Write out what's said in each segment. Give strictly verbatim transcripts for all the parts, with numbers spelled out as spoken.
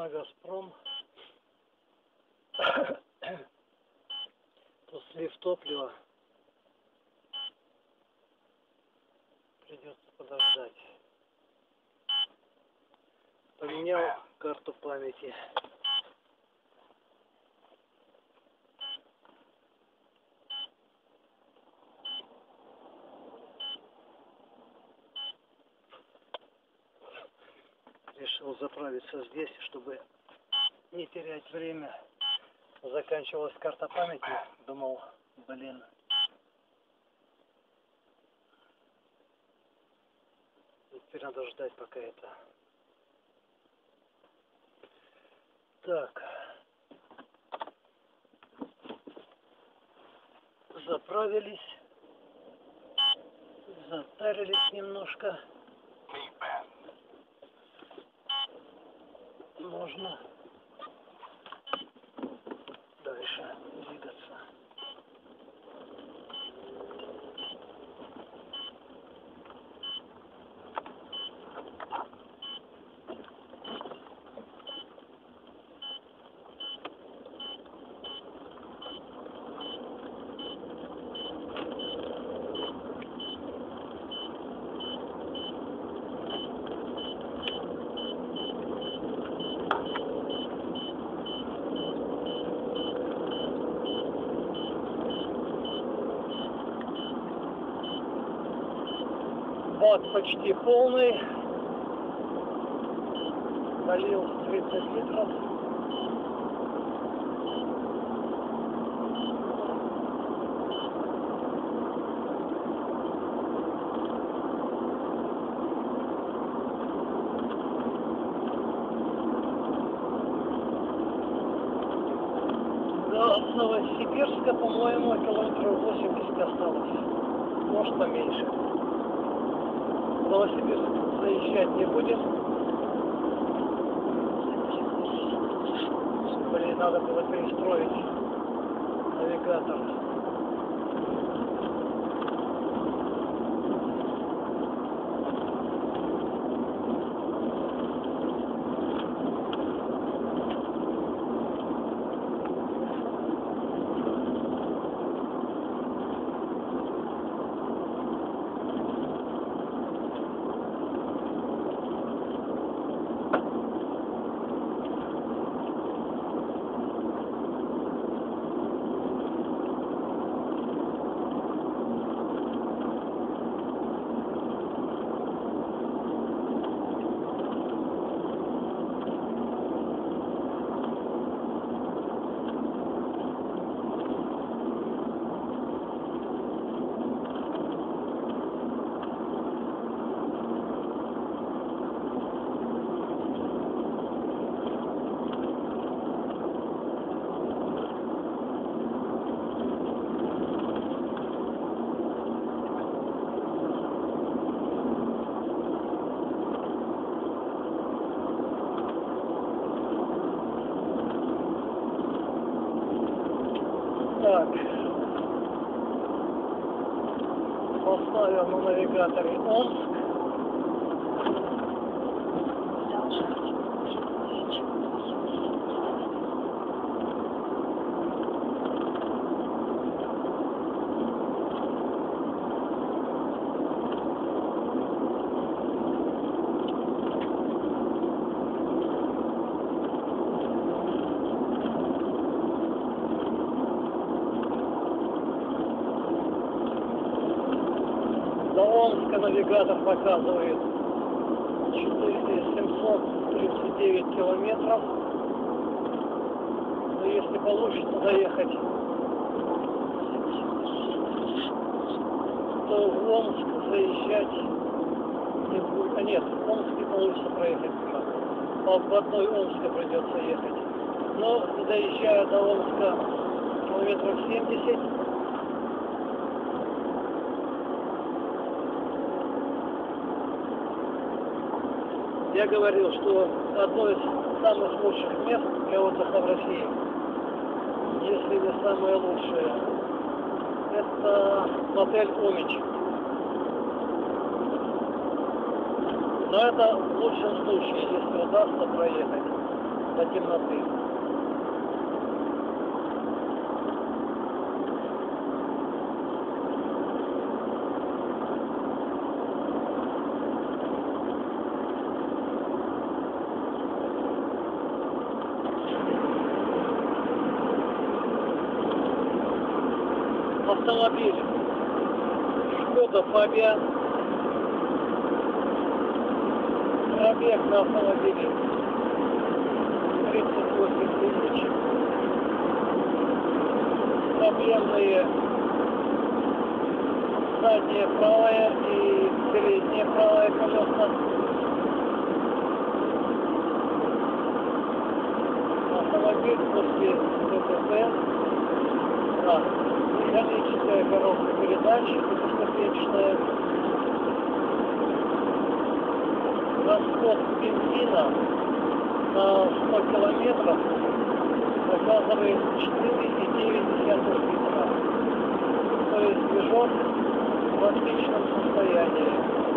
на «Газпром». Тут слив топлива. Придется подождать. Поменял карту памяти. Решил заправиться здесь, чтобы не терять время. Заканчивалась карта памяти. Думал, блин. Теперь надо ждать, пока это. Так. Заправились. Затарились немножко. Можно дальше двигаться. Бак почти полный. Долил тридцать литров. До Новосибирска, по-моему, километров восемьдесят осталось. Может, поменьше. В Новосибирск заезжать не будем. Блин, надо было перестроить навигатор. Так, поставил на навигаторе Омск. До Омска навигатор показывает семьсот тридцать девять километров. Но если получится доехать, то в Омск заезжать не будет. А нет, в Омске получится проехать. По одной Омска придется ехать. Но доезжая до Омска километров семьдесят, я говорил, что одно из самых лучших мест для отдыха в России, если не самое лучшее, это мотель Омич. Но это в лучшем случае, если удастся проехать. до темноты. Автомобиль Шкода Фабия. Пробег на автомобиле тридцать восемь тысяч. Проблемные заднее правое и переднее правое колеса. Автомобиль после ДТП. А, механическая коробка передач, двухступенчатая. Расход бензина на сто километров показывает четыре и девять десятых литра. То есть движок в отличном состоянии.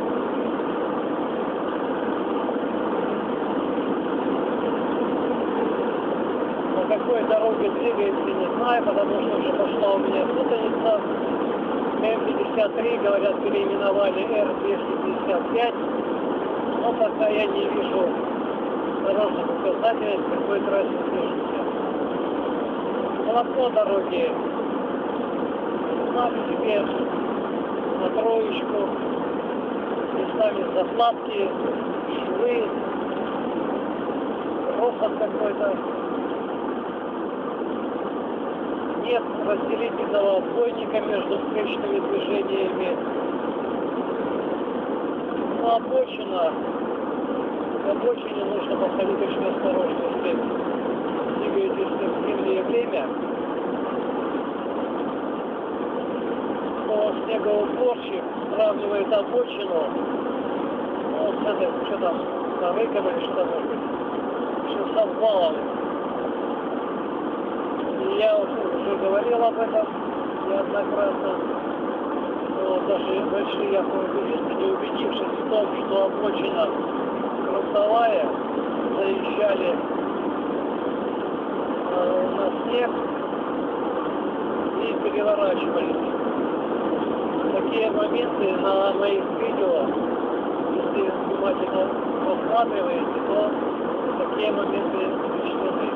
На какой дороге двигается, не знаю, потому что уже пошла у меня путаница. М пятьдесят три, говорят, переименовали Р двести пятьдесят пять. Но пока я не вижу дорожных указателей, в какой трассе движется. Полотно дороги знак себе на троечку, местами заплатки, швы, росот какой-то. Нет разделительного отбойника между встречными движениями. Но обочина, к обочине нужно подходить очень осторожно, если двигаетесь в зимнее время, то снегоуборщик сравнивает обочину, ну, вот с этой, что там, нарыком или что там может быть, что с обвалом. И я уже говорил об этом неоднократно. Но даже большие автомобилисты, не убедившись в том, что обочина грунтовая, заезжали э, на снег и переворачивались. Такие моменты на моих видео, если внимательно рассматриваете, то такие моменты учтены.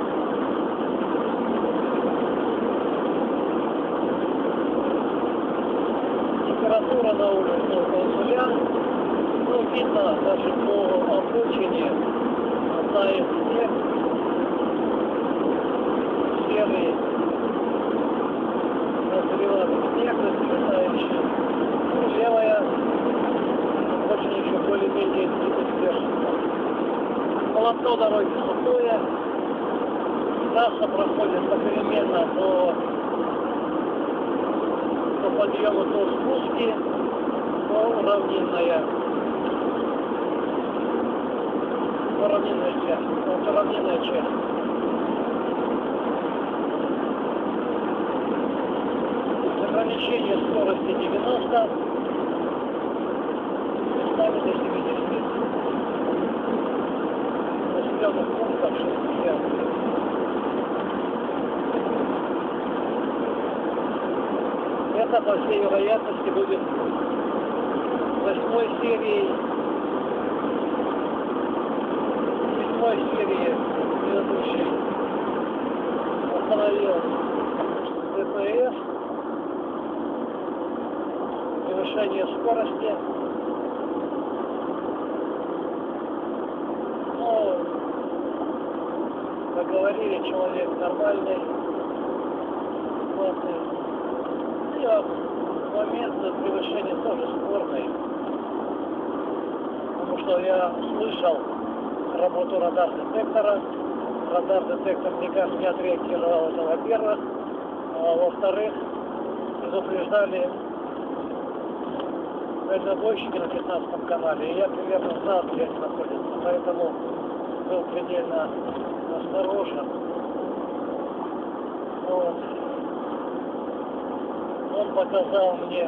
Температура на улице около нуля, ну, видно даже по обочине, тает снег, серый, разливанный снег, расцветающий, ну, левая, очень еще более-менее держится. Полотно дороги сухое, трасса проходит попеременно по по подъему, то спуски, то равнинная. То равнинная часть. То равнинная часть. Ограничение скорости девяносто, местами до семидесяти. В населенных пунктах шестьдесят. Это, по всей вероятности, будет восьмой серии, седьмой серии предыдущей. Остановил ДПС, превышение скорости. Ну, как говорили, человек нормальный, классный. Момент превышения тоже спорный, потому что я слышал работу радар-детектора. Радар-детектор никак не отреагировал, это во-первых. А во-вторых, предупреждали дальнобойщики на пятнадцатом канале, и я примерно знал, где они находятся, поэтому был предельно осторожен. Вот. Он показал мне,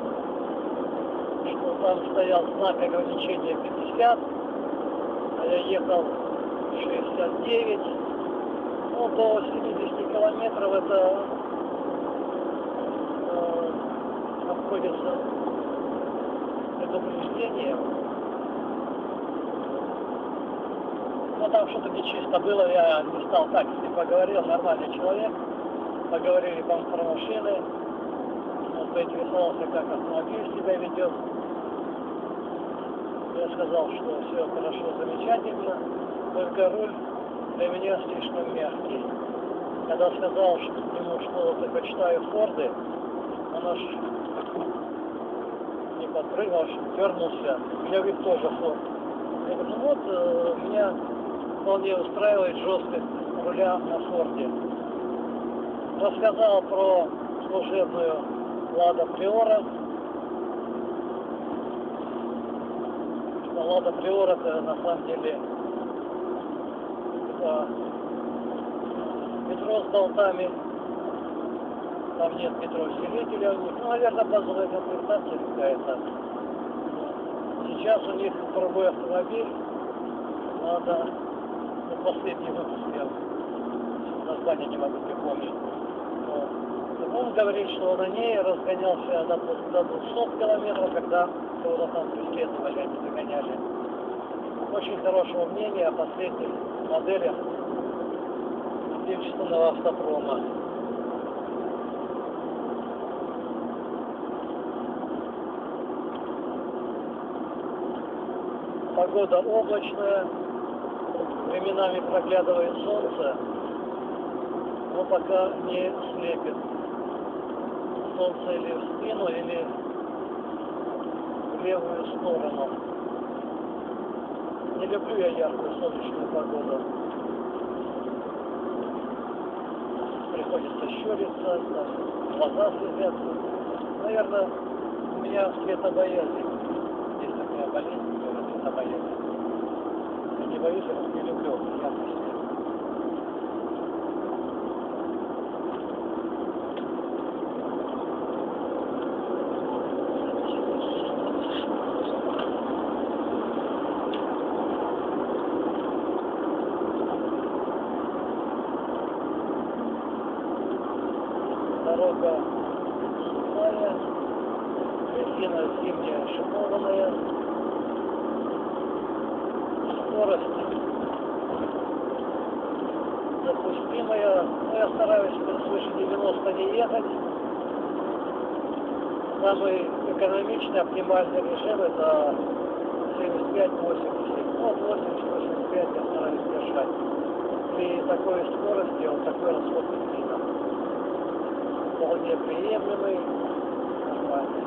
что там стоял знак ограничения пятьдесят, а я ехал шестьдесят девять. Ну, до семидесяти километров это э, обходится предупреждением. Ну, там что-то нечисто было, я не стал так с ним поговорил, нормальный человек. Поговорили по про машины. Он поинтересовался, как автомобиль себя ведет. Я сказал, что все хорошо, замечательно, только руль для меня слишком мягкий. Когда сказал что ему, что предпочитаю Форды, он аж не подпрыгнул, аж дернулся. Я говорю, тоже Форд. Я говорю, ну вот, э, меня вполне устраивает жесткость руля на Форде. Рассказал про служебную Лада Приора. Лада Приора это на самом деле это метро с болтами. Там нет метро-усилителя у них. Ну, наверное, базовая комплектация какая-то. Сейчас у них другой автомобиль. Надо, ну, последний выпуск, я название не могу припомнить. Он говорит, что на ней разгонялся до, до двухсот километров, когда кого-то там преследовали, они загоняли. Очень хорошего мнения о последних моделях отечественного автопрома. Погода облачная, временами проглядывает солнце, но пока не слепит. Солнце или в спину, или в левую сторону. Не люблю я яркую солнечную погоду. Приходится щуриться, глаза слезятся. Наверное, у меня светобоязнь. Есть такая болезнь, которая светобоязнь. Я не боюсь, я не люблю яркий свет. Дорога сухая, резина зимняя шипованная, скорость допустимая, но я стараюсь свыше девяноста не ехать. Самый экономичный, оптимальный режим это семьдесят пять восемьдесят. Ну, от восемьдесят восемьдесят пять я стараюсь держать. При такой скорости вот такой расход бензина вполне приемлемый, нормальный.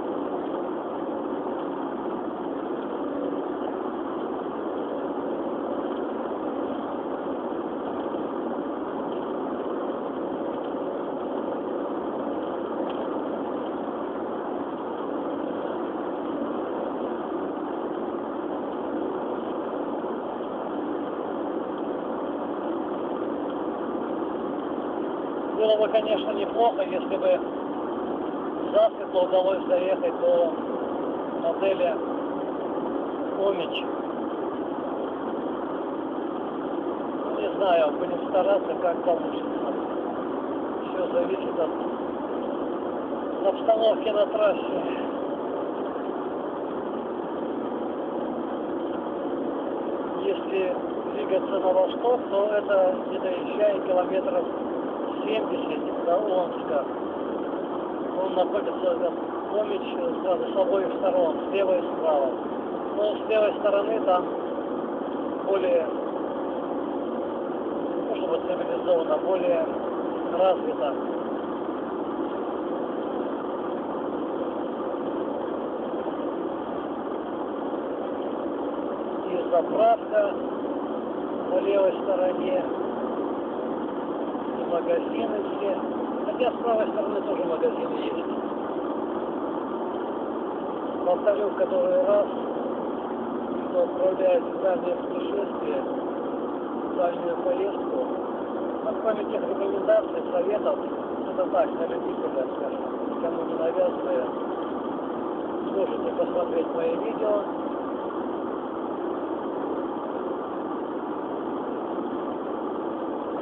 Было бы, конечно, неплохо, если бы засветло удалось доехать до модели Омич. Не знаю, будем стараться, как получится. Все зависит от обстановки на трассе. Если двигаться на восток, то это, не доезжая километров семьдесят до Омска. Он находится, Омич, сразу с обоих сторон, слева и справа. Но с левой стороны там более, ну, чтобы цивилизованно, более развито. И заправка по левой стороне. Магазины все. Хотя с правой стороны тоже магазины есть. Повторю в который раз, что отправляясь в дальнее путешествие, в дальнюю поездку, а кроме тех рекомендаций, советов, это так, на любителя, скажем, никому не навязывая, сможете посмотреть мои видео.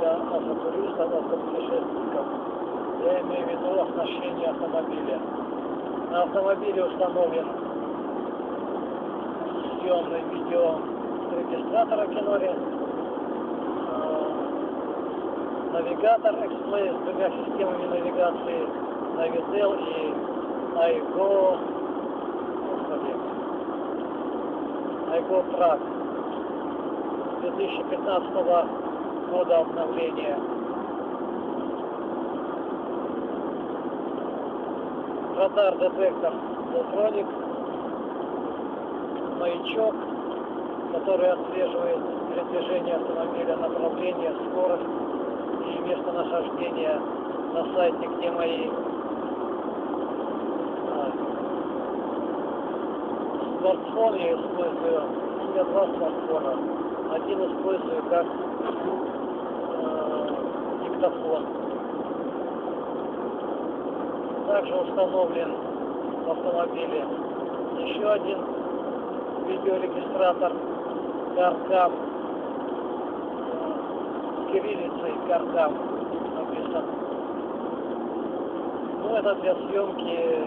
для автотуристов, автопутешественников. Я имею в виду оснащение автомобиля. На автомобиле установлен съемный видео регистратора Кинори, навигатор X-Play с двумя системами навигации Navitel и iGo, господи, iGo Track две тысячи пятнадцатого года обновления. Радар-детектор Zotronix, маячок, который отслеживает передвижение автомобиля, направление, скорость и местонахождение на сайте «Где мои». Смартфон я использую, у меня два смартфона. Один использую как э, диктофон. Также установлен в автомобиле еще один видеорегистратор CarCam, с кириллицей CarCam написан. Ну, это для съемки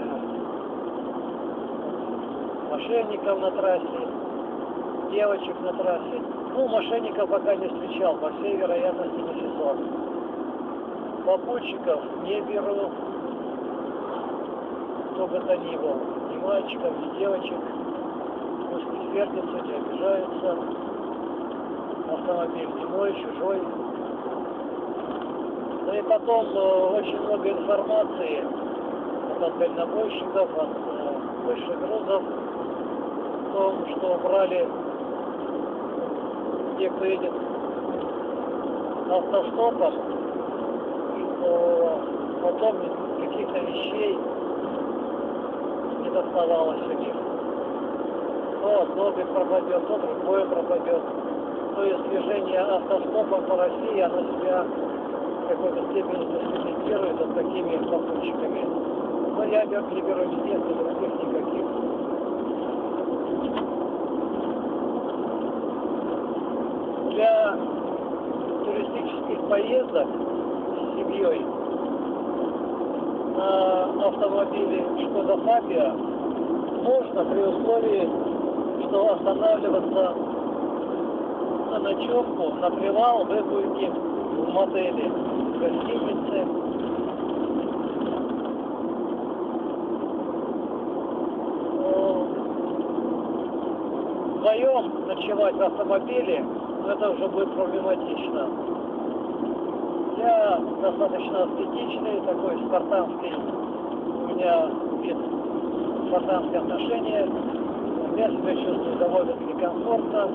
мошенников на трассе, девочек на трассе. Ну, мошенников пока не встречал, по всей вероятности не сезон. Попутчиков не беру, кто бы то ни был, ни мальчиков, ни девочек. Пусть не сердятся, не обижаются. Автомобиль не мой, чужой. Ну и потом э, очень много информации от дальнобойщиков, от э, больших грузов, о том, что убрали те, кто едет автостопом, то потом каких-то вещей не доставалось у них. То одно пропадет, то другое пропадет. То есть движение автостопом по России, оно себя в какой-то степени дискредитирует вот такими попутчиками. Но я не беру ни тех, ни других, никаких. Для туристических поездок с семьей на автомобиле Шкода Фабия можно при условии, что останавливаться на ночевку, на привал вы будете в мотеле, в гостинице. Вдвоем ночевать в автомобиле, это уже будет проблематично. Я достаточно аскетичный, такой спартанский, у меня вид спартанские отношения. Я себя чувствую довольно-таки комфортно.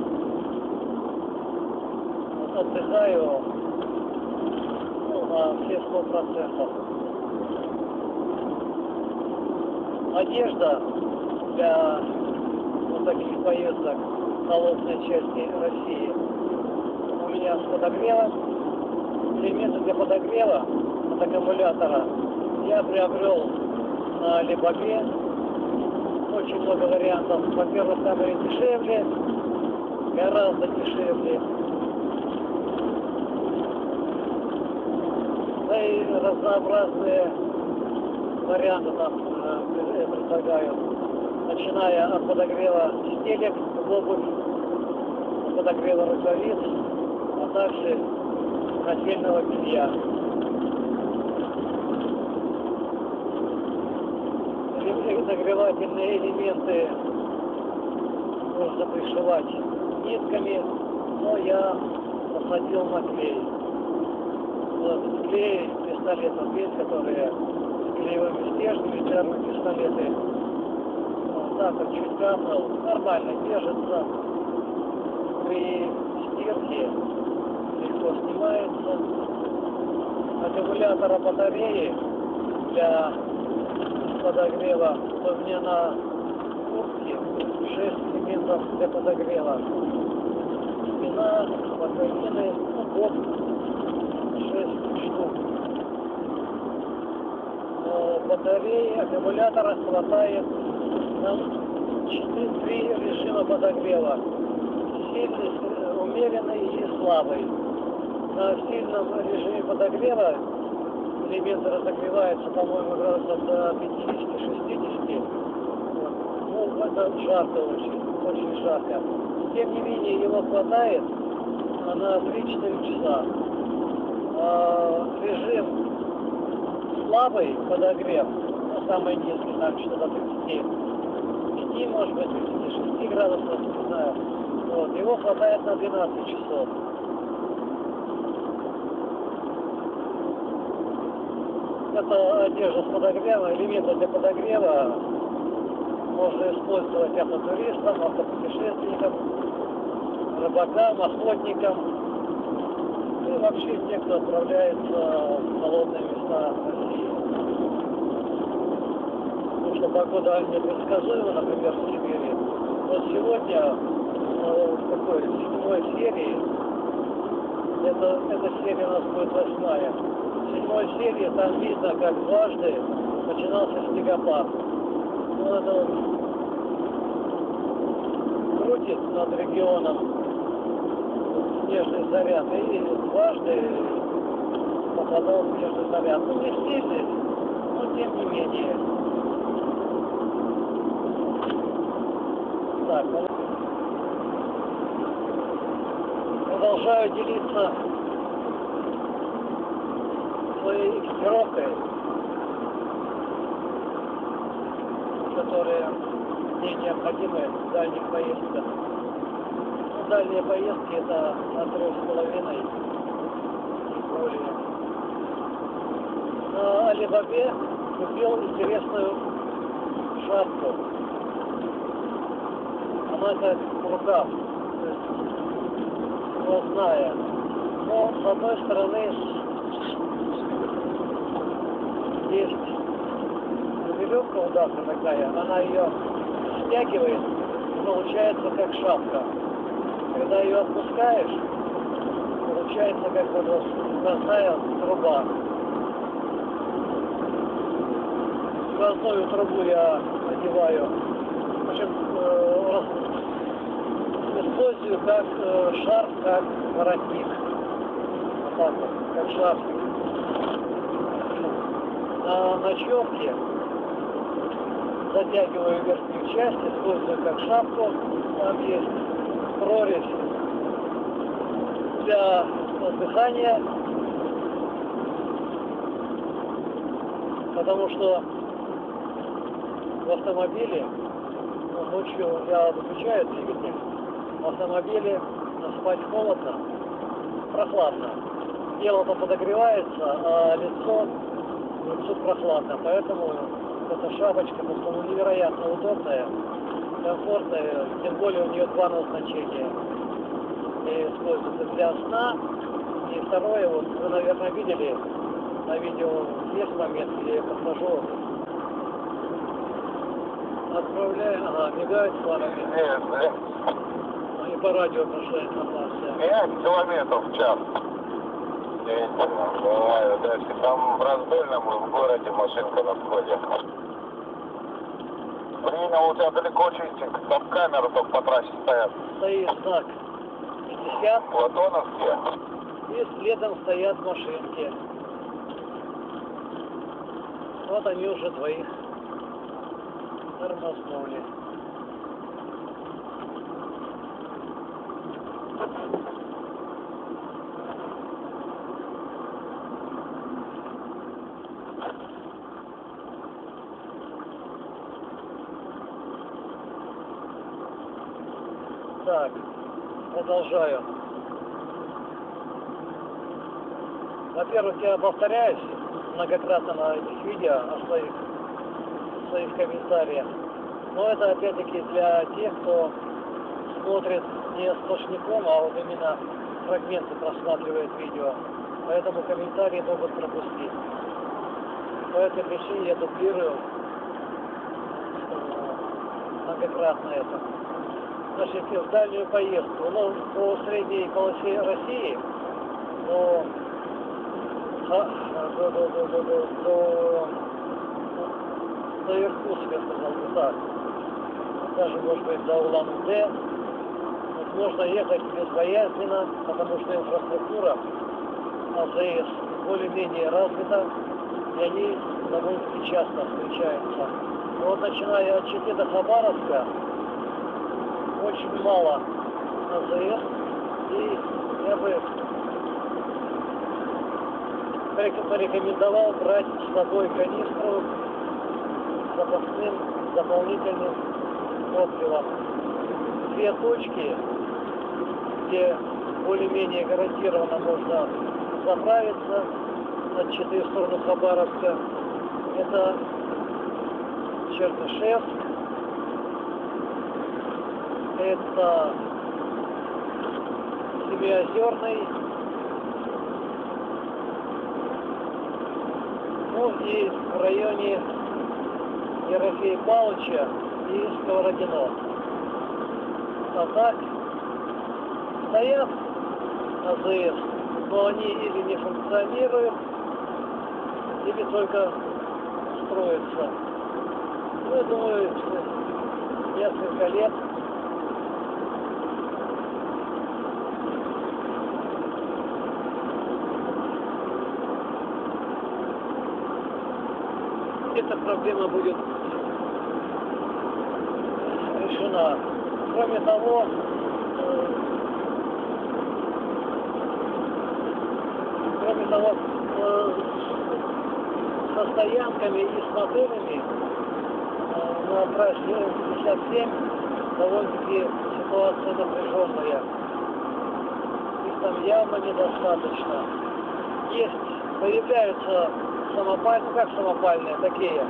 Отдыхаю ну, на все сто процентов. Одежда для вот таких поездок в холодной части России у меня с подогревом. Элементы для подогрева от аккумулятора я приобрел на Алибабе. Очень много вариантов. Во-первых, там и дешевле, гораздо дешевле. Да и разнообразные варианты там э, предлагают. Начиная от подогрева стелек в обувь, от подогрева рукавиц, а также нательного белья. Нагревательные элементы можно пришивать нитками, но я посадил на клей. Вот, клей пистолетов есть, которые с клеевыми стержнями, термопистолеты. Вот так вот чуть капнул, нормально держится. При стирке легко снимается. Аккумулятора батареи для подогрева, то у меня на куртке шесть элементов для подогрева. Спина, боковины, бок шесть штук. Но батареи, аккумулятора хватает на четыре режима подогрева. Сильный, умеренный и слабый. на сильном режиме подогрева элементы разогреваются, по-моему, градусов до пятидесяти-шестидесяти. Вот. Ну, это жарко очень, очень жарко. Тем не менее, его хватает на три-четыре часа. А, режим слабый подогрев, ну, самый низкий, там что-то до тридцати пяти, может быть, тридцати шести градусов, не знаю. Вот. Его хватает на двенадцать часов. Это одежда с подогрева, элементы для подогрева можно использовать автотуристам, автопутешественникам, рыбакам, охотникам и вообще те, кто отправляется в холодные места России. Потому что погода непредсказуема, например, в Сибири. Вот сегодня ну, такой седьмой серии, это, эта серия у нас будет восьмая. В седьмой серии там видно, как дважды начинался снегопад. Ну, это вот крутит над регионом снежный заряд, и дважды попадал снежный заряд. Ну, не сильный, но тем не менее. Так, продолжаю делиться своей экипировкой, которые мне необходимы в дальних поездках. Ну, дальние поездки это на трех с половиной и более. На Алибабе купил интересную шапку. Она как рукав, то есть сквозная. Но с одной стороны есть веревка удавка такая, она ее стягивает, получается как шапка. Когда ее отпускаешь, получается как вот сквозная труба. Сквозную трубу я надеваю, в общем, э, использую как э, шарф, как воротник. Вот так вот, как шарфик. На ночевке затягиваю верхнюю часть, использую как шапку. Там есть прорезь для дыхания, потому что в автомобиле, ну, ночью я выключаю двигатель, в автомобиле спать холодно, прохладно. Тело-то подогревается, а лицо лицо прохладно, поэтому эта шапочка просто невероятно удобная, комфортная, тем более у нее два назначения. И используется для сна. И второе, вот вы, наверное, видели на видео, есть момент, где я подхожу, отправляю, ага, мигают фарами. Нет, нет. И по радио прошла информация. пять километров в час. Бываю дальше. Там в Раздольном в городе машинка на входе. Принял, у тебя далеко чистенько. Там камеры только по трассе стоят. Стоит знак пятьдесят. Платоновские. И следом стоят машинки. Вот они уже двоих тормознули. Так, продолжаю. Во-первых, я повторяюсь многократно на этих видео о своих, своих комментариях. Но это опять-таки для тех, кто смотрит не сплошняком, а вот именно фрагменты просматривает видео. Поэтому комментарии могут пропустить. По этой причине я дублирую многократно это. Значит, в дальнюю поездку, ну, по средней полосе России, до, до, до, до, до, до, до, до Иркутска, сказал бы так, даже, может быть, до Улан-Удэ. Вот можно ехать безбоязненно, потому что инфраструктура АЗС более-менее развита, и они довольно-таки часто встречаются. Но вот начиная от Читы до Хабаровска очень мало АЗС, и я бы порекомендовал брать с собой канистру с запасным дополнительным топливом. Две точки, где более-менее гарантированно можно заправиться от Читы в сторону Хабаровска, это Чернышевск, это Семиозерный, ну и в районе Ерофея Павловича и Сковородино. А так стоят АЗС, но они или не функционируют, или только строятся. Ну, я думаю, несколько лет эта проблема будет решена. Кроме того, кроме того, со стоянками и с моделями на трассе пятьдесят семь довольно-таки ситуация напряженная. Их там явно недостаточно. Есть, появляются самопальные, ну как самопальные, такие,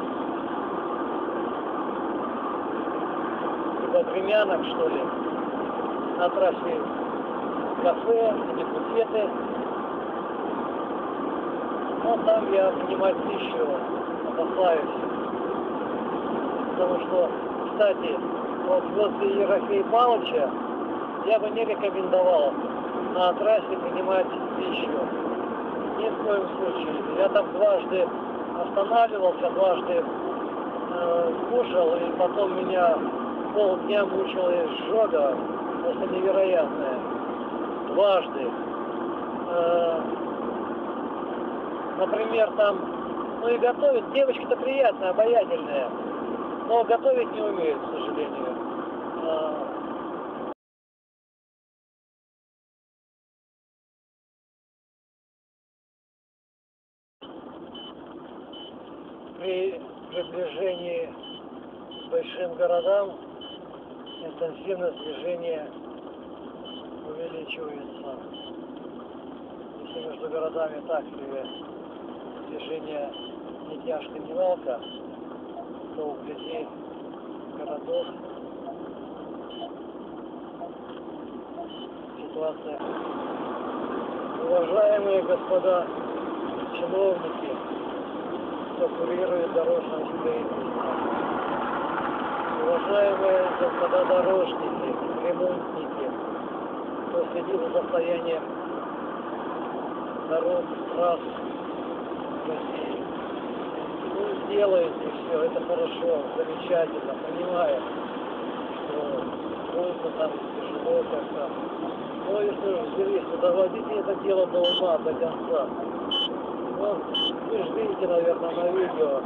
типа времянок, что ли, на трассе кафе или буфеты. Но там я принимать пищу опасаюсь. Потому что, кстати, вот возле Ерофея Павловича я бы не рекомендовал на трассе принимать пищу. Ни в коем случае. Я там дважды останавливался, дважды э, кушал, и потом меня полдня мучила изжога, просто невероятная. Дважды. Э, например, там, ну и готовят, девочки-то приятные, обаятельные, но готовить не умеют, к сожалению. Э, При приближении к большим городам интенсивность движения увеличивается. Если между городами так себе движение не тяжко, не валко, то вблизи городов ситуация. Уважаемые господа чиновники, кто курирует дорожное строительство, уважаемые господа дорожники, ремонтники, кто следит за состоянием дорог, трасс в России. Ну, сделаете все, это хорошо, замечательно, понимаю, что трудно там, тяжело как-то. Но если уж взялись, то доводите это дело до ума, до конца. Ну, вы же видите, наверное, на видео,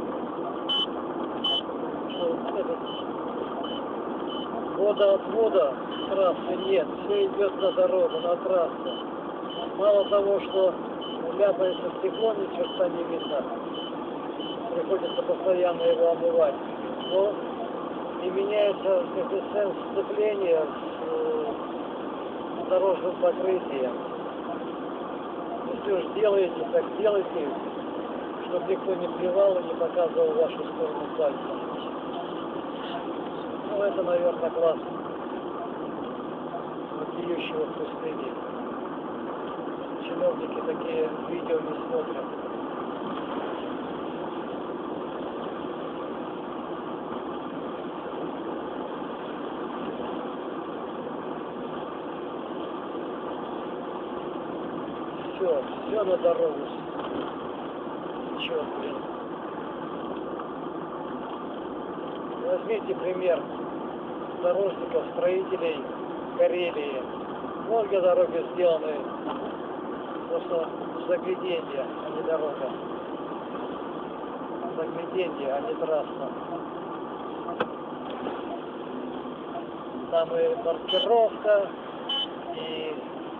что этот водоотвода трассы нет, все идет на дорогу, на трассу. Мало того, что ляпается стекло, ни черта не видно, приходится постоянно его омывать, но и меняется коэффициент сцепления с дорожным покрытием. Если уж делаете, так делайте, чтобы никто не плевал и не показывал в вашу сторону пальцем. Ну, это, наверное, класс вопиющего в пустыне. Чиновники такие видео не смотрят. Все, все на дорогу. Черт, блин. Возьмите пример дорожников, строителей Карелии. Многие дороги сделаны просто загляденье, а не дорога. Загляденье, а не трасса. Там и маркировка, и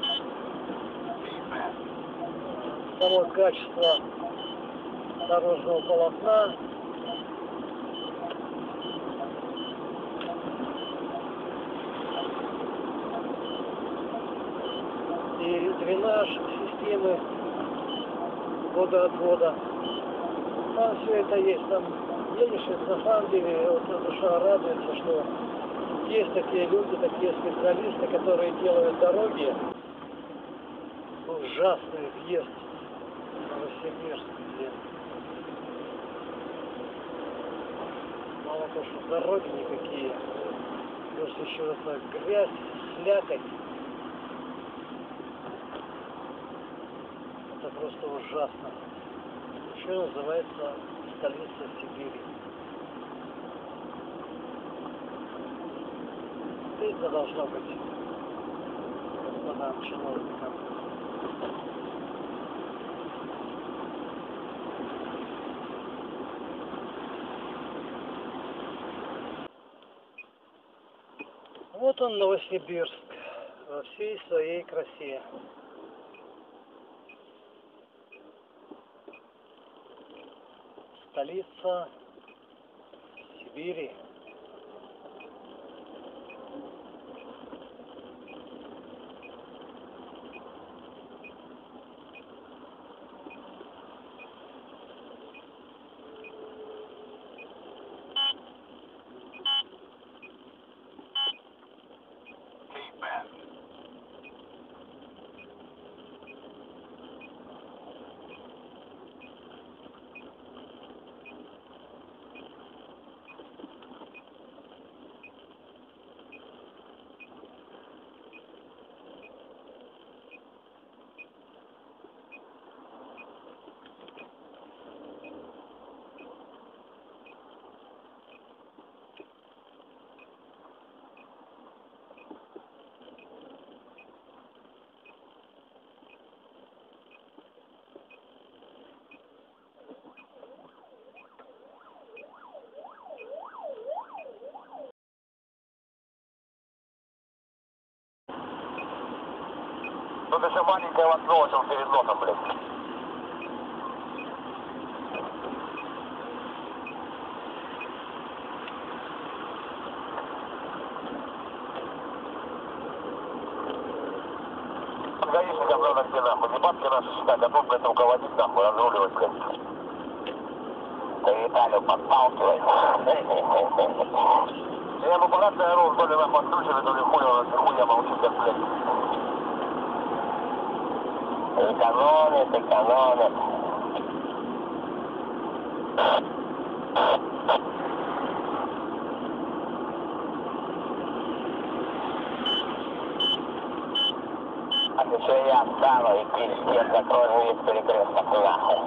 само качество дорожного полотна. И дренаж системы водоотвода. Там все это есть. Там едешь, и на самом деле вот душа радуется, что есть такие люди, такие специалисты, которые делают дороги. Ужасный въезд в Новосибирск, где мало того, что дороги никакие, плюс еще эта грязь, слякоть. Это просто ужасно. Еще называется столица Сибири. Стыдно должно быть господам чиновникам. Вот он, Новосибирск, во всей своей красе. Столица Сибири. Тут еще маленькое окно, чем перед носом, блядь. Гаишникам надо где нахуй, не бабки наши считать, а тут, блядь, руководить нахуй, разруливать, блядь. Ты Виталию подталкивай. Я ему аккуратно ору, то ли нахуй отключили, то ли хуя, хуя молчит, как, блядь. Экономит, экономит. А ты что, я встану и пиздец, закрой весь перекресток нахуй.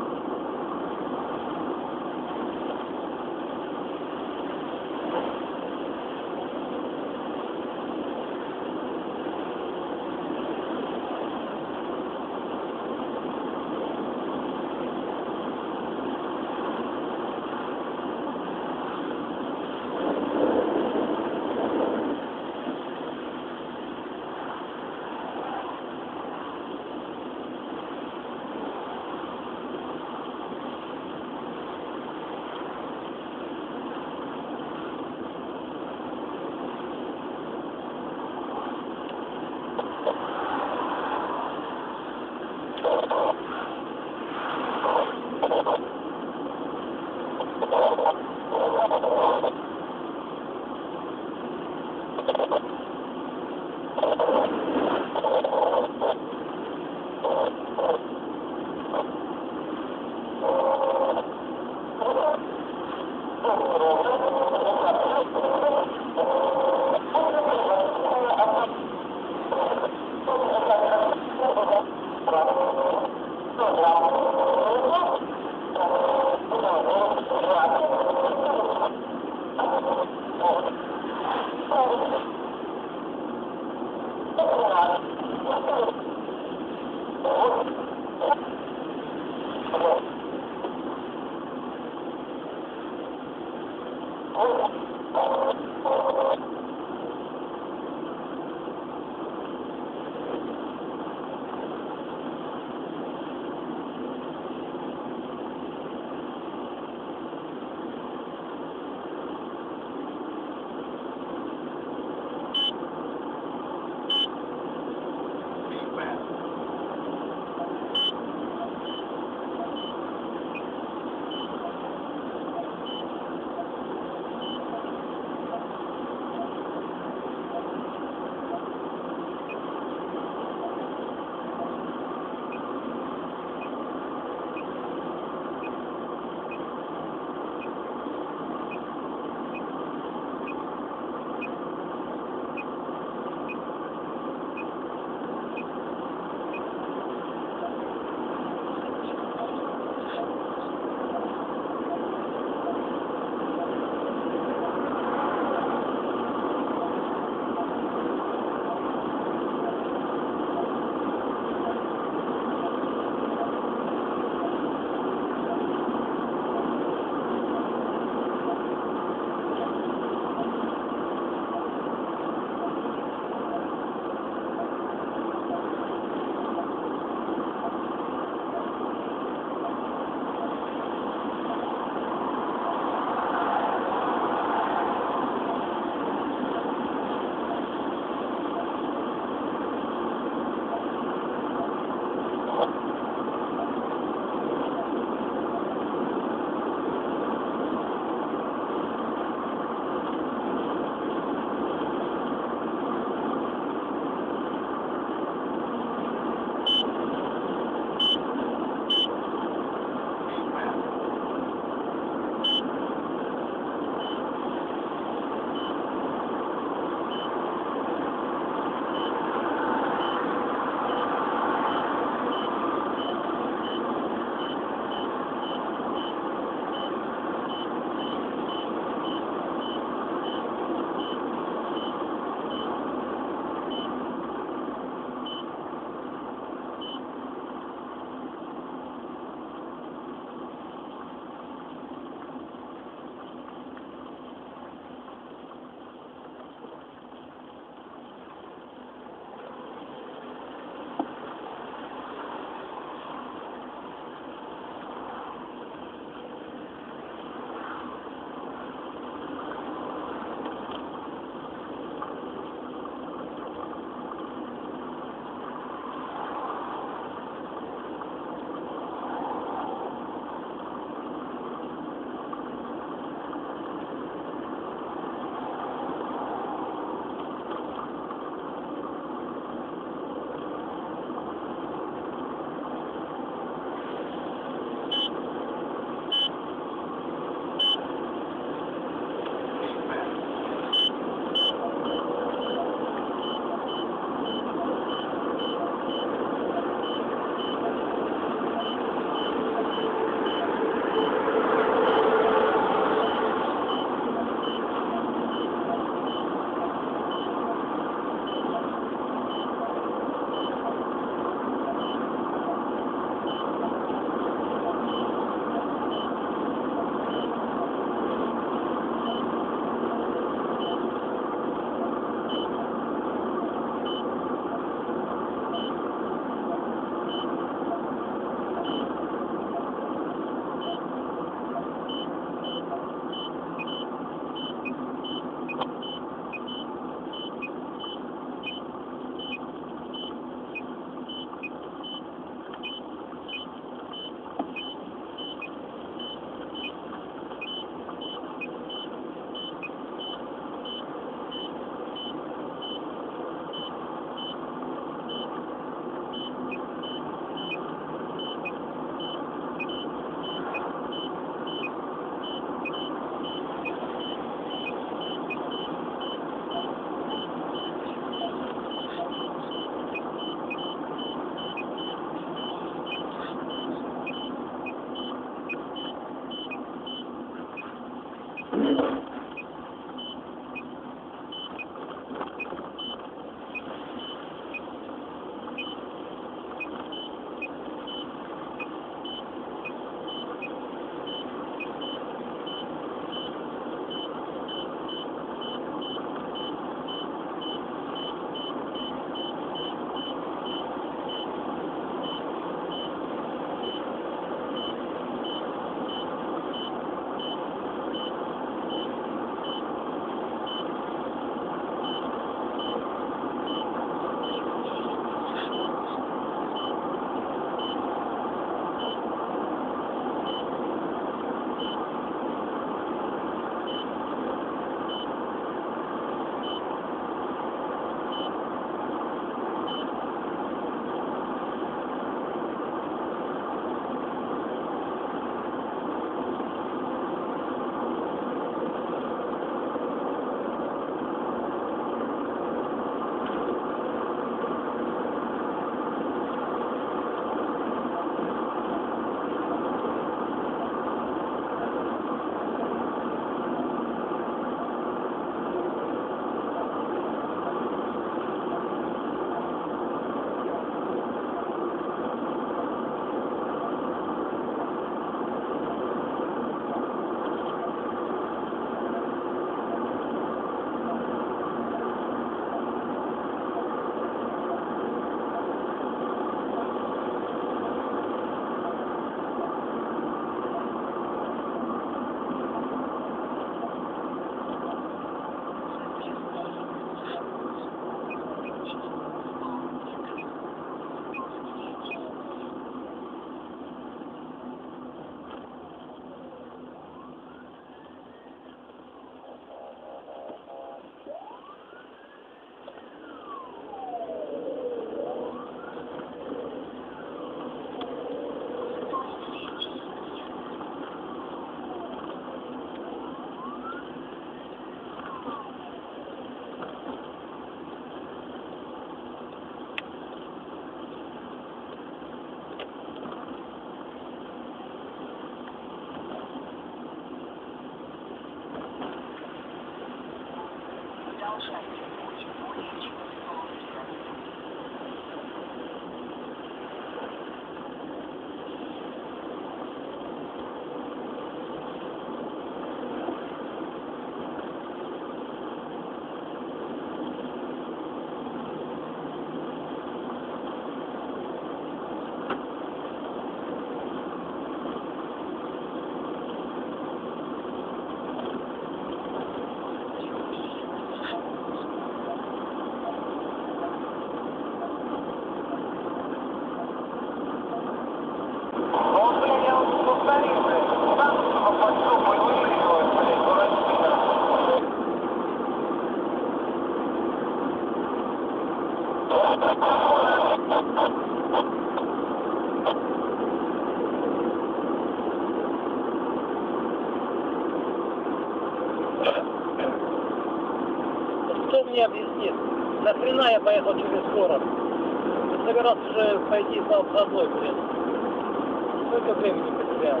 Кто мне объяснит, нахрена я поехал через город? Я собирался уже пойти по обходной, блин. Сколько времени потерял?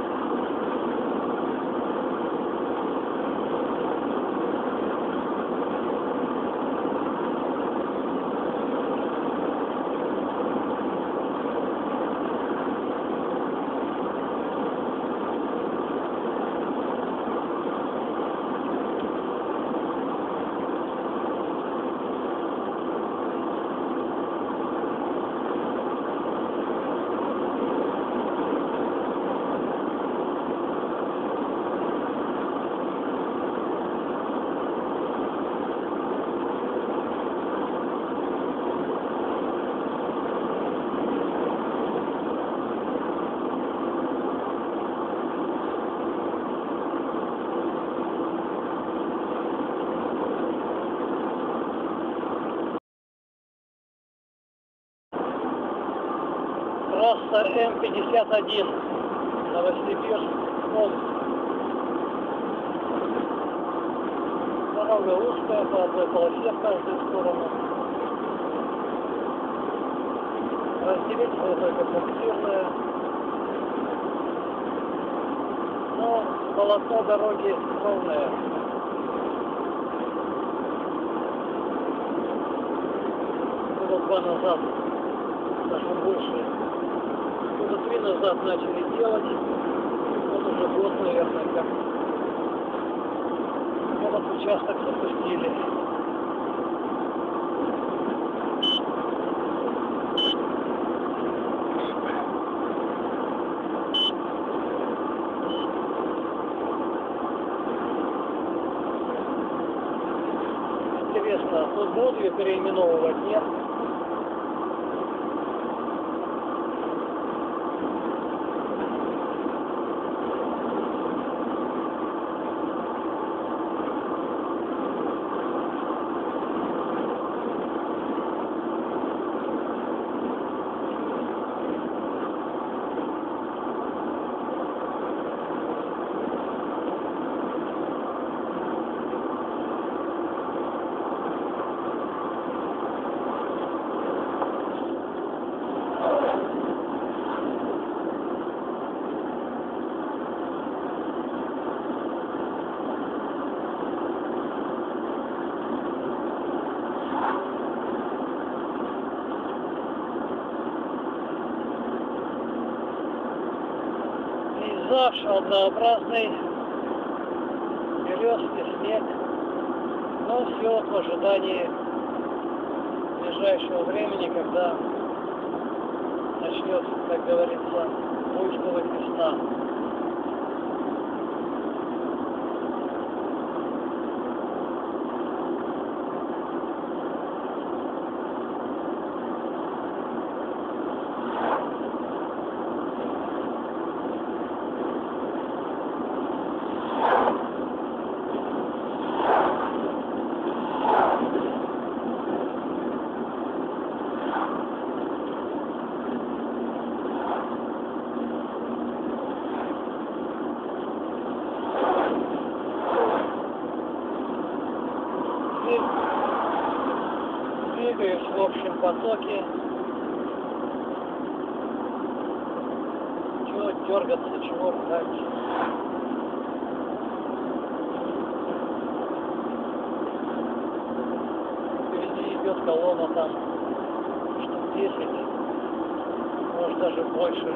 Трасса М пятьдесят один, Новосибирск, Омск. Дорога узкая, по одной полосе в каждую сторону. Разделитель только пунктирная. Но полотно дороги ровное. Года два назад, даже больше. Года три назад начали делать. Вот уже год, наверное, как этот участок запустили. Интересно, тут будут ее переименовывать, нет? Пейзаж однообразный, березки, снег, но все в ожидании ближайшего времени, когда начнет, как говорится, буйствовать весна. Двигаюсь в общем потоке. Чего дергаться, чего ржать. идет колонна там штук десять, может даже больше.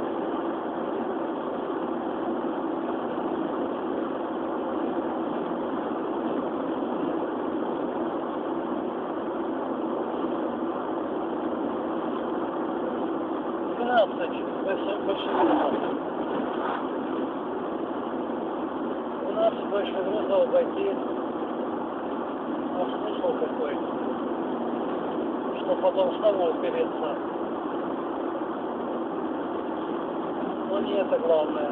двенадцать большегрузов. двенадцать большегрузов обойти. А смысл какой? Что потом снова упереться. Но не это главное.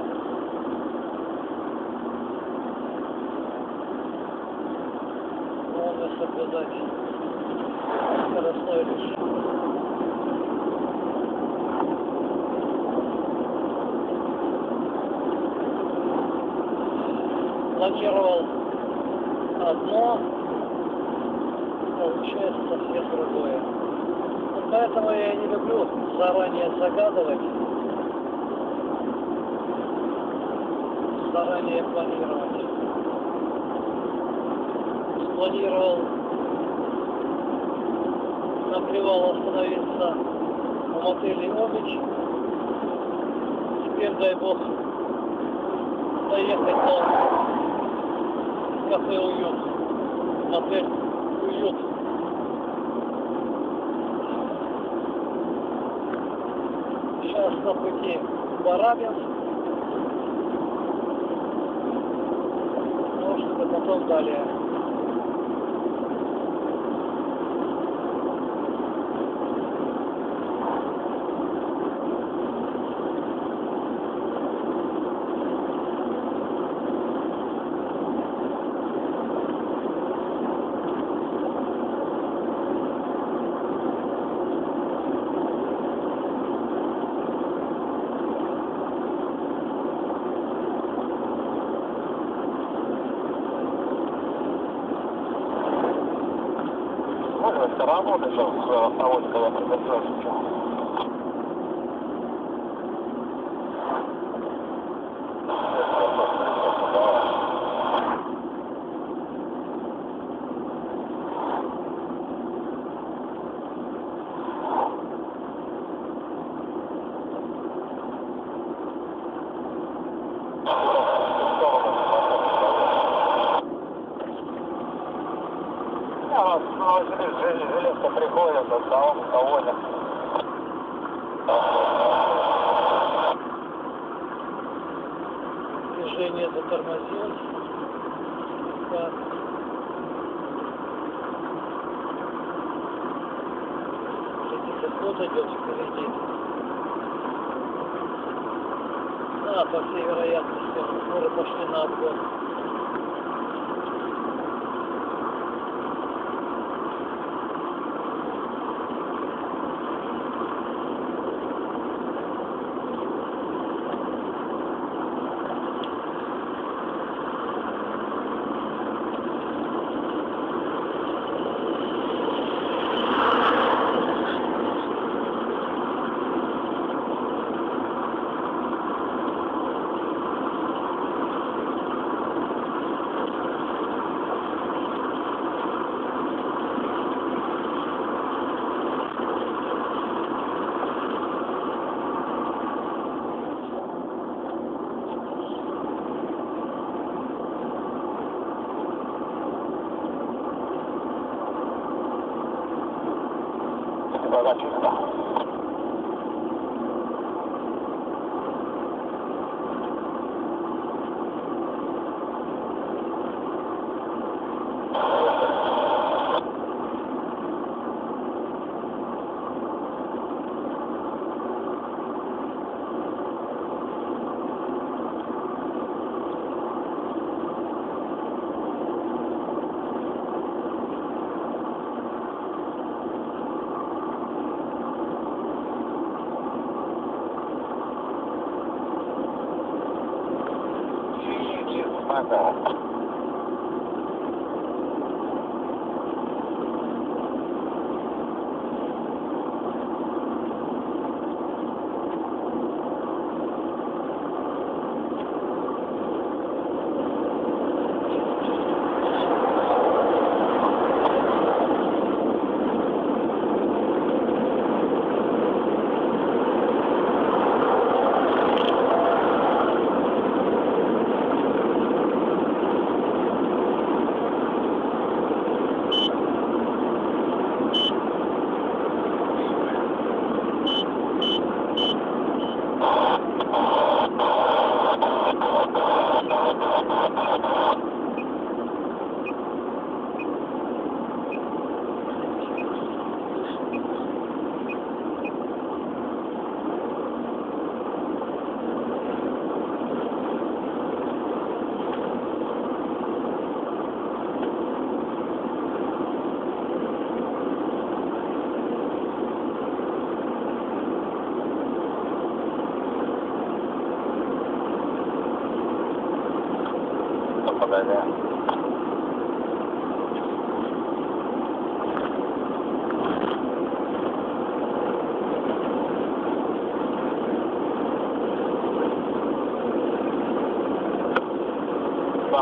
Главное соблюдать скоростной режим. Планировал одно, получается совсем другое. Вот поэтому я не люблю заранее загадывать, заранее планировать. Спланировал на привал остановиться в мотеле Обич. Теперь, дай бог, доехать до кафе «Уют», мотель «Уют». Сейчас на пути Барабинск, может быть, потом далее. Работа сейчас с автовозикой, я приготовился. Железка приходит, салон доволен. Движение затормозилось. Так. Кто-то идет впереди. А, по всей вероятности, скоро пошли на обгон. Чисто.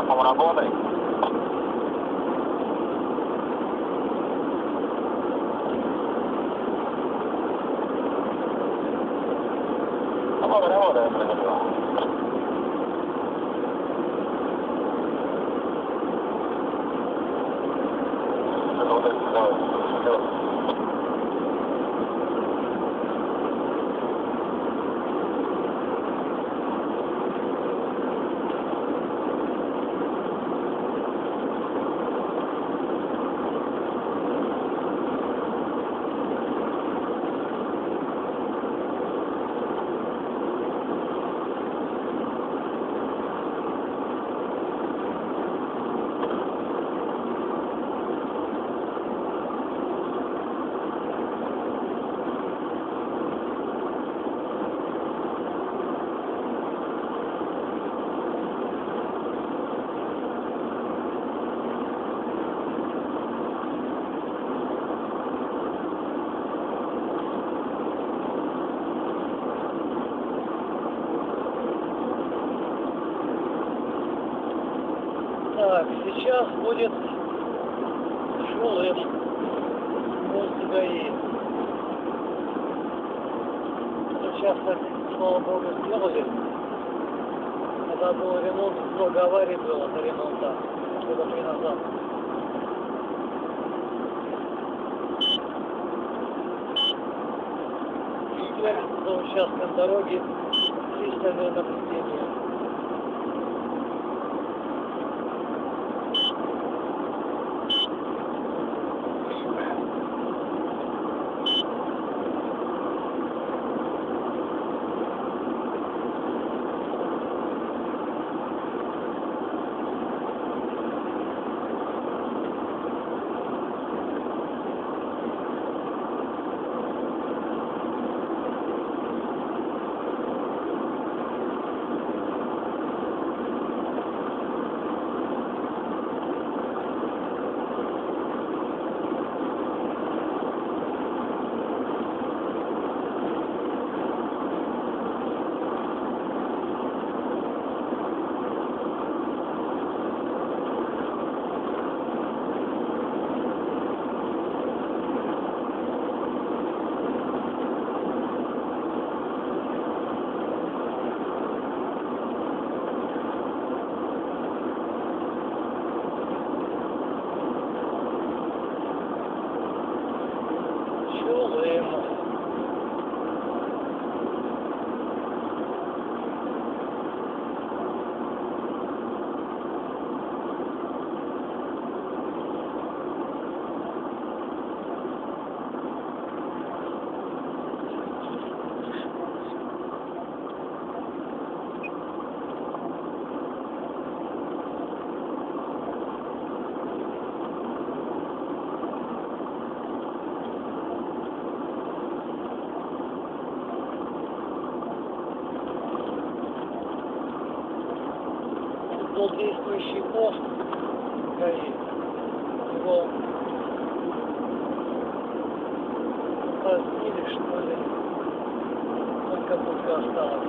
Ляпом работай. Работай, работай, я приготовил. Так, сейчас будет Шулым, пункт ГАИ. Участок, слава богу, сделали. Когда был ремонт, много аварий было до ремонта, года три назад. Теперь за участком дороги пристальное наблюдение. Был действующий пост ГАИ. Его разбили, что ли. Только будка осталась.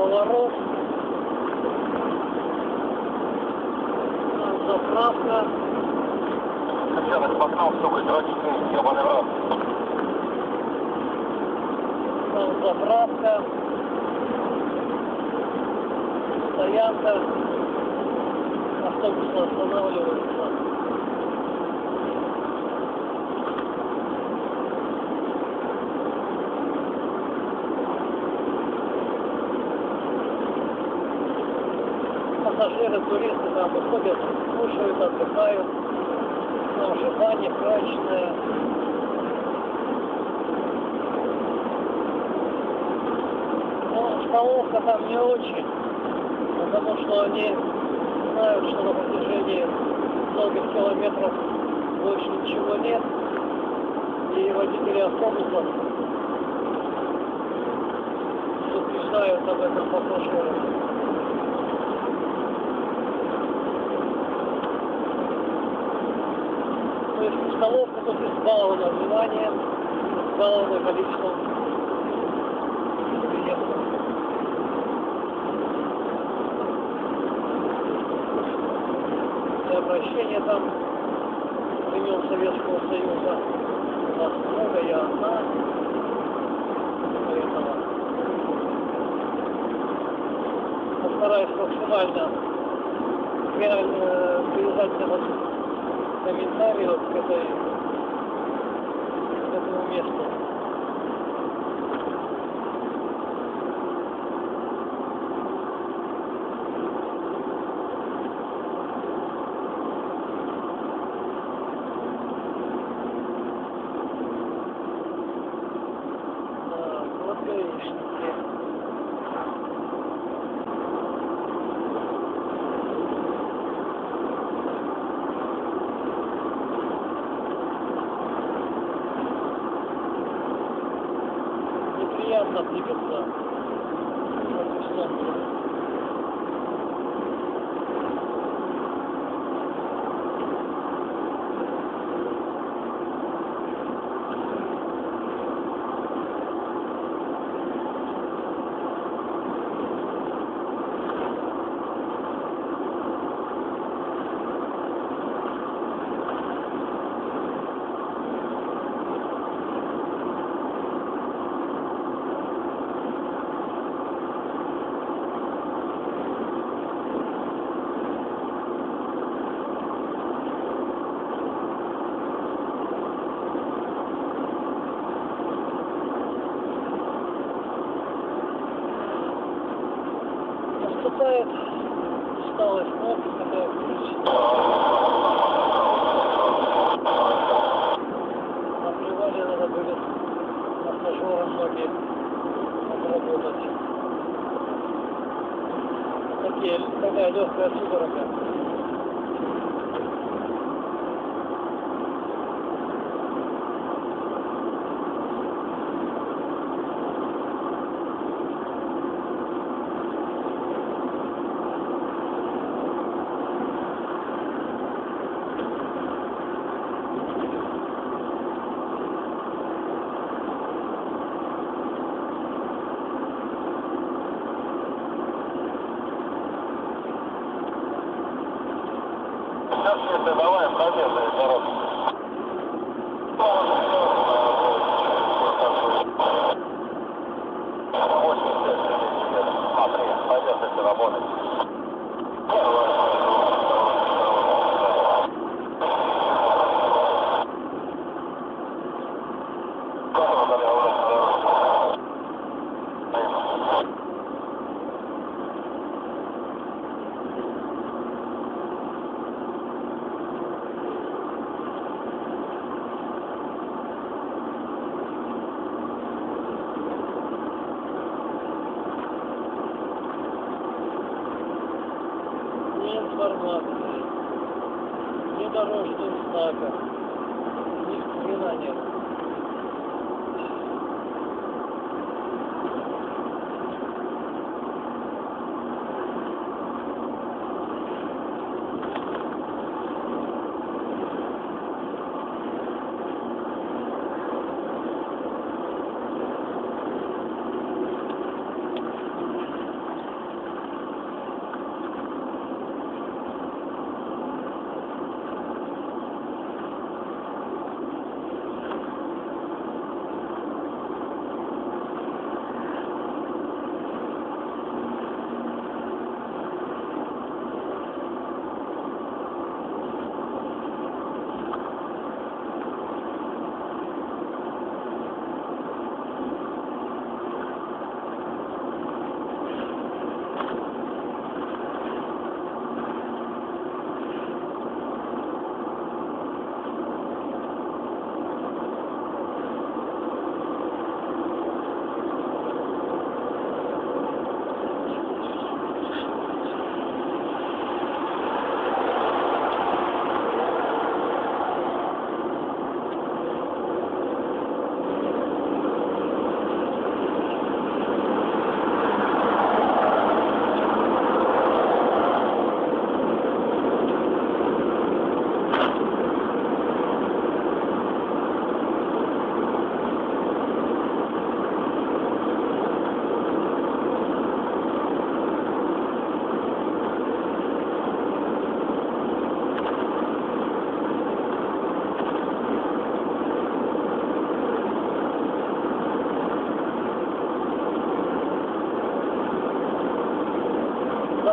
поворот. Там заправка. Я так погнал, сука, дрочки, ебаный в рот. Там заправка. Стоянка. Автобус останавливается. Пассажиры, туристы там выходят, слушают, отдыхают. Там же баня, прачечная. Но столовка там не очень, потому что они знают, что на протяжении многих километров больше ничего нет. И водители автобусов предупреждают об этом пассажиров. То есть столовка тут избалована вниманием, избалована количеством клиентов. Для обращения там времен Советского Союза нас много, я одна. Поэтому постараюсь максимально реально привязать на вас комментарии вот к этой, к этому месту. Да, вот гаишники. Неприятно двигаться против солнца. Наступает усталость ног, такая физическая. Наплевали, надо будет массажером ноги отработать. Такие, такая легкая судорога. Сейчас, если давай, пробежай, народ. Смотри, пойдет, если работать. Ни информации, ни дорожных знаков, ни хрена нет.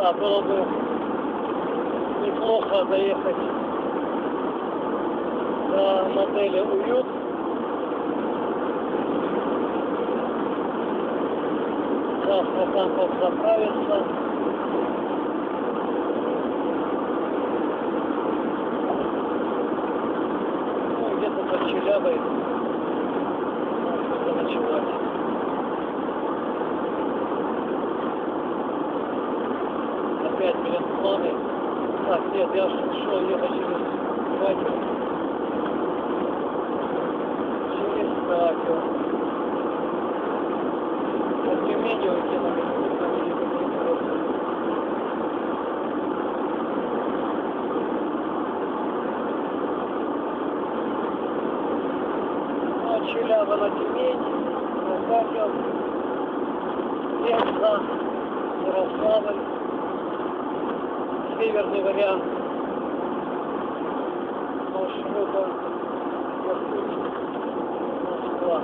Да, было бы неплохо доехать до мотеля «Уют». Завтра там подзаправиться. Ну, где-то под Челябой можно заночевать. Опять, блин, планы. Так, нет, я же шел ехать через Краков. Через Краков. От Тюмени уйти на От Челяба на Тюмень, на Краков, Пенза, Ярославль. Северный вариант маршрута Москва.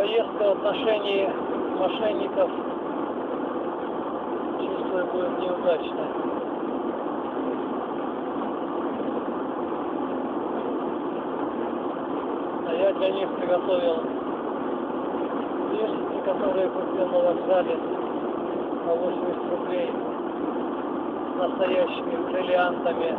поездка в отношении мошенников, чувствую, будет неудачной. А я для них приготовил вещи, которые купил на вокзале на восемьдесят рублей с настоящими бриллиантами.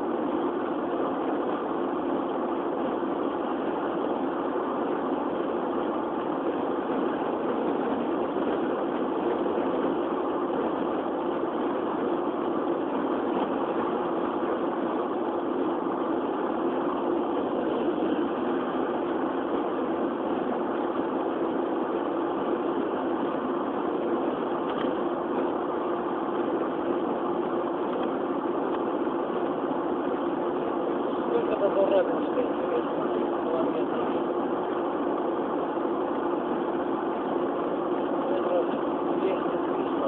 Сколько до Рабинска, интересно, километров? Метров двести-триста.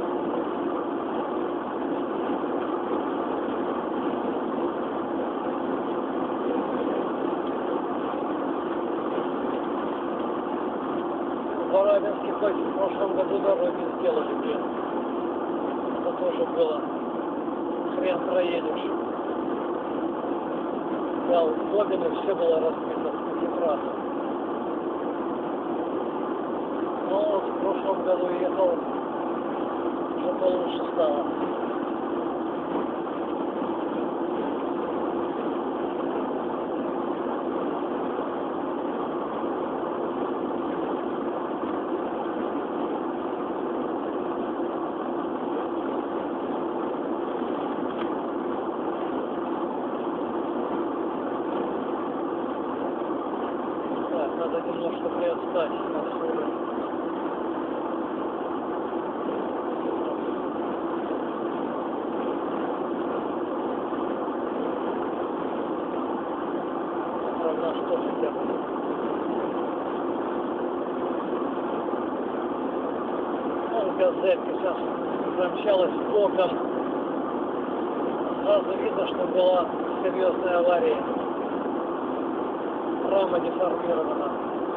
В Барабинске хоть в прошлом году дороги сделали, блин. Это тоже было. Хрен проедешь. Да, у Бобина все было разбито в пятихрасно. Но вот в прошлом году ехал, уже получше стало. Надо немножко приотстать отсюда. Правда, что хотя бы. Ну, газелька сейчас промчалась боком. Сразу видно, что была серьезная авария. Рама деформирована.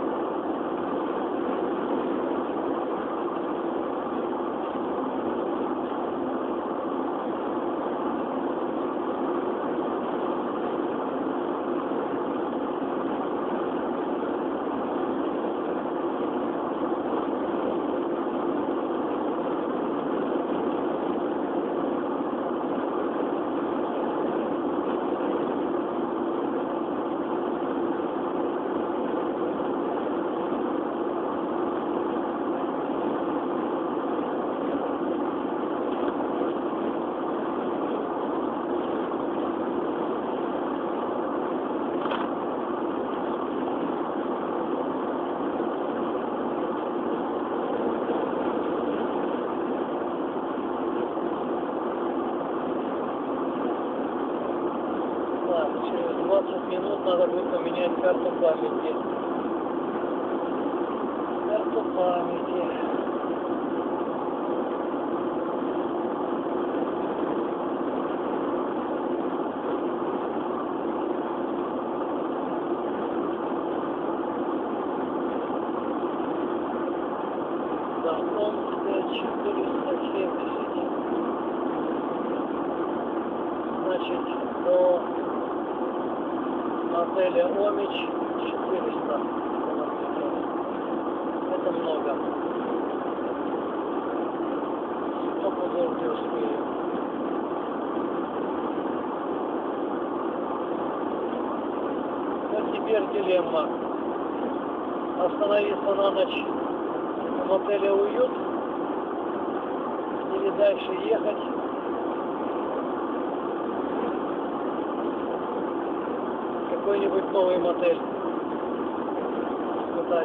Через двадцать минут надо будет поменять карту памяти. Карту памяти. Да, Омская четыреста семьдесят. Значит, до отеля Омич четыреста километров. Это много. Стоп узор не успею. А теперь дилемма. Остановиться на ночь в отеле «Уют» или дальше ехать какой-нибудь новый мотель испытать.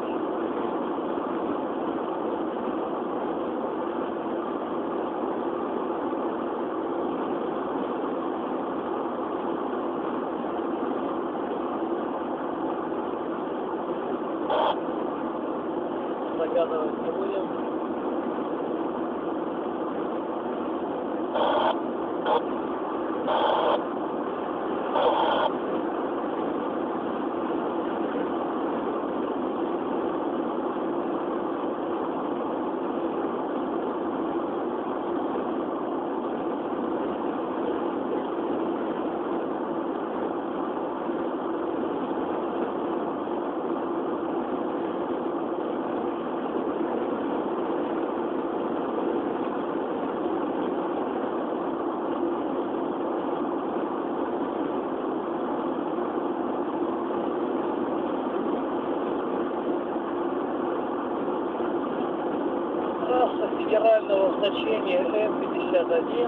Загадывать не будем. Значение М пятьдесят один,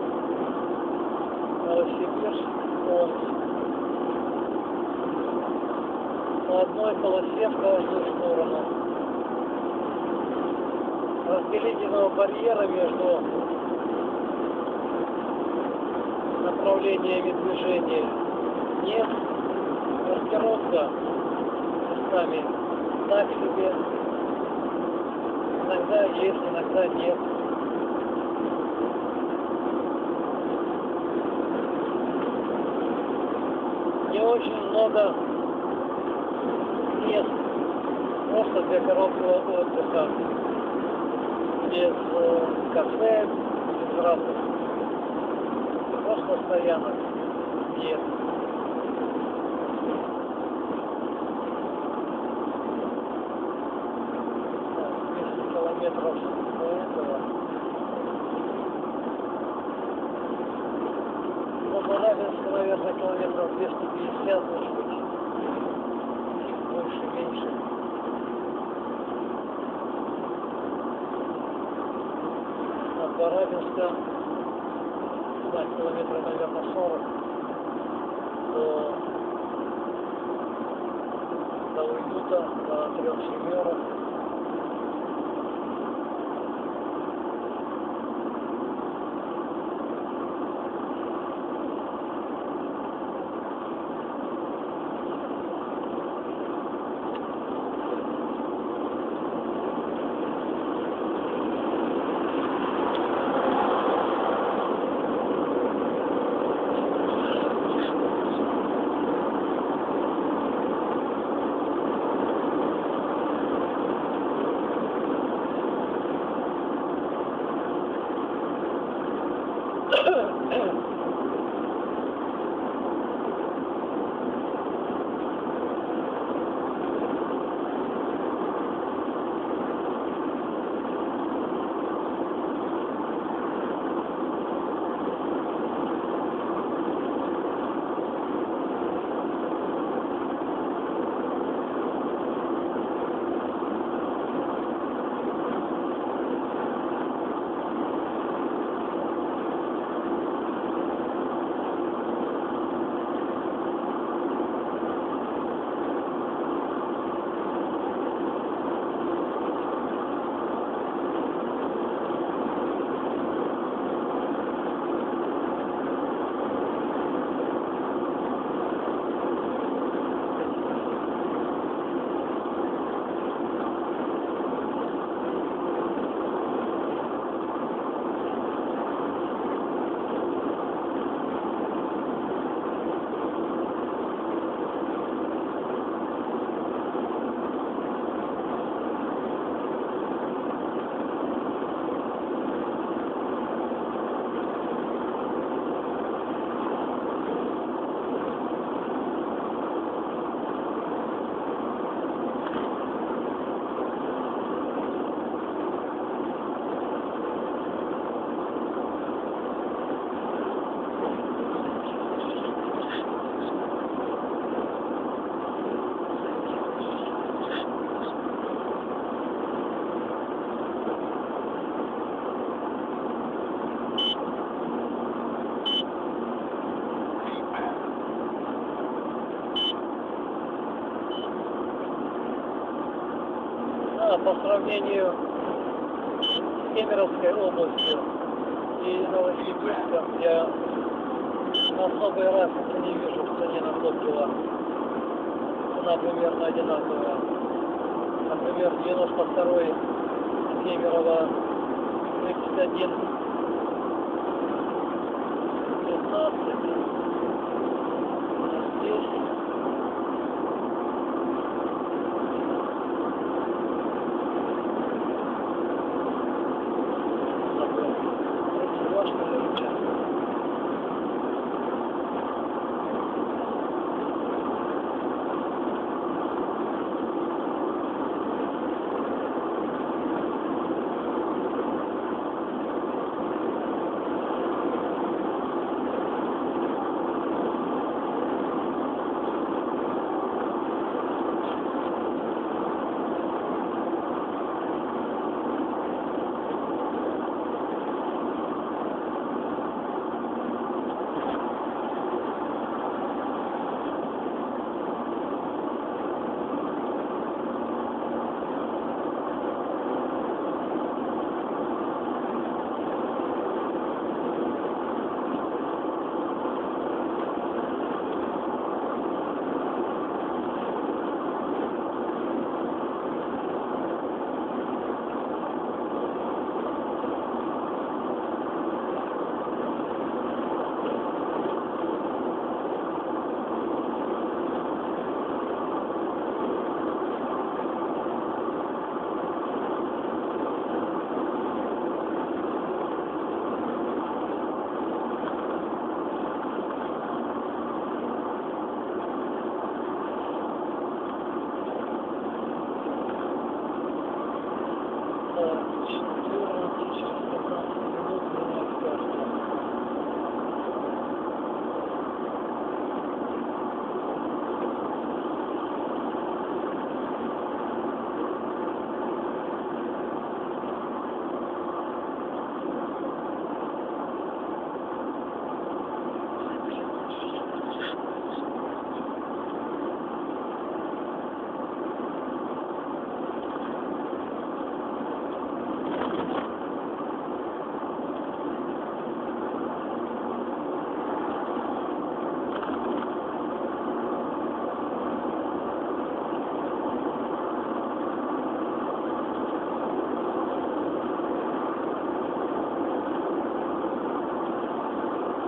Новосибирск, Омск. По одной полосе в каждую сторону. Разделительного барьера между направлениями движения нет. Маркировка местами так себе. Иногда есть, иногда нет. Не очень много мест просто для короткого отдыха. Без э, кафе, без разных просто стоянок нет. десять километров до этого. Ну, Барабинска, наверное, километров двести пятьдесят, может быть. Больше, меньше. От Барабинска, да, километров, наверное, сорок до, до Уюта, до Трех Семерок. По сравнению с Кемеровской областью и Новосибирском, я особой разницы не вижу в цене на топливо. Цена примерно одинаковая. Например, девяносто второй Кемерово тридцать один пятнадцать. Здесь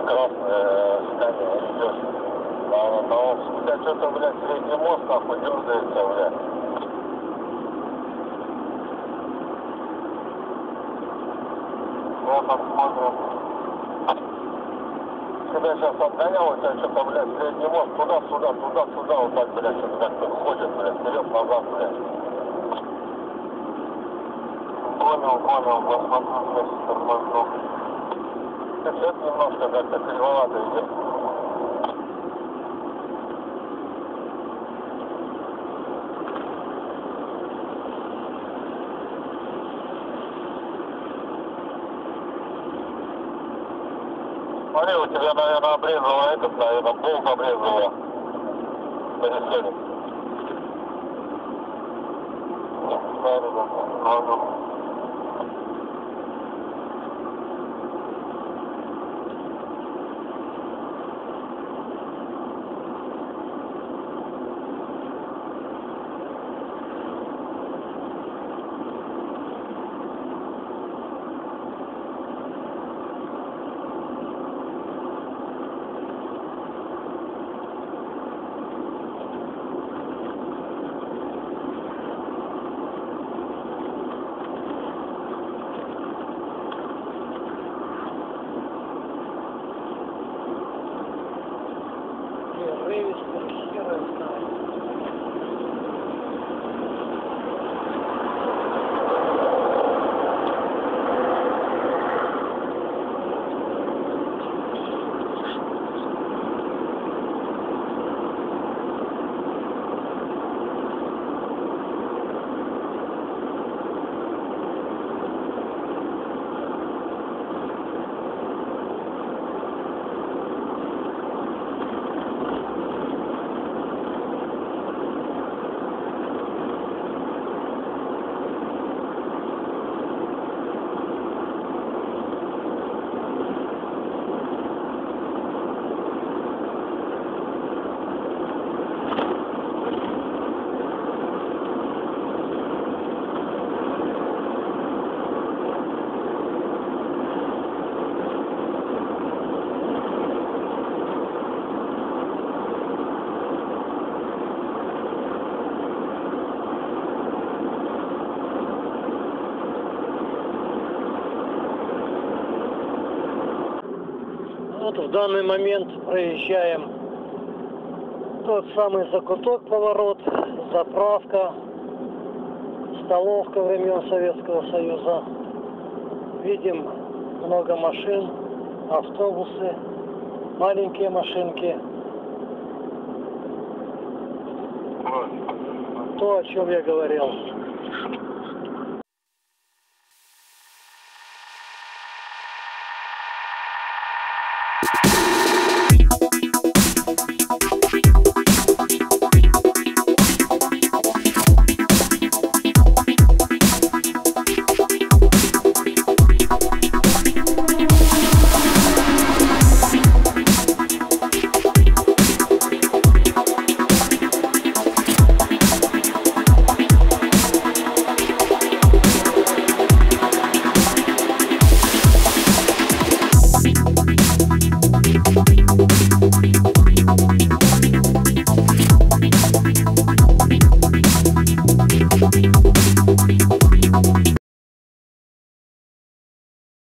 красное здание идет. А, но, блядь, что-то, блядь, средний мост, нахуй, дергается, блядь. Я посмотрю. Когда сейчас отгонял, у тебя что-то, блядь, средний мост, туда-сюда, туда-сюда, вот так, блядь, что-то как-то ходит, блядь, вперед-назад, блядь. Понял, понял, посмотрю, блядь, тормознул. Сейчас немножко как-то кривовато идет. Смотри, у тебя, наверное, обрезало этот, наверное, болт обрезало. Пересели. Да, ребята, могу. Ревистер, хера знает. Вот в данный момент проезжаем тот самый закуток, поворот, заправка, столовка времен Советского Союза. Видим много машин, автобусы, маленькие машинки. То, о чем я говорил.